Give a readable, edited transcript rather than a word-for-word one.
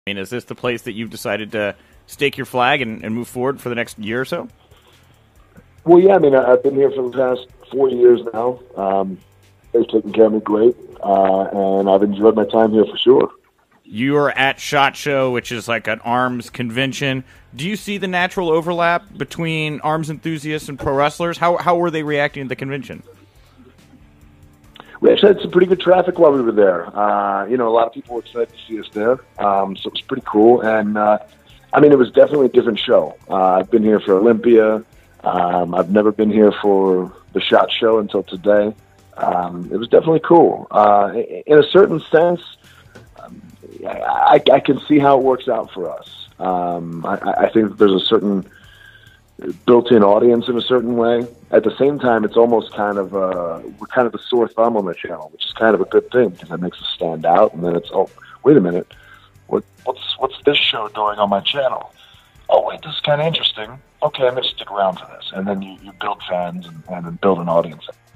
I mean, is this the place that you've decided to stake your flag and move forward for the next year or so? Well, yeah, I mean, I've been here for the past 4 years now. They've taken care of me great, and I've enjoyed my time here for sure. You're at SHOT Show, which is like an arms convention. Do you see the natural overlap between arms enthusiasts and pro wrestlers? How were they reacting to the convention? We actually had some pretty good traffic while we were there. A lot of people were excited to see us there, so it was pretty cool. And, it was definitely a different show. I've been here for Olympia. I've never been here for the SHOT Show until today. It was definitely cool. In a certain sense, I can see how it works out for us. I think that there's a certain built-in audience in a certain way. At the same time, it's almost kind of we're kind of the sore thumb on the channel, which is kind of a good thing because that makes us stand out. And then it's, oh, wait a minute, what's this show doing on my channel? Oh, wait, this is kind of interesting. Okay, I'm going to stick around for this. And then you build fans and build an audience.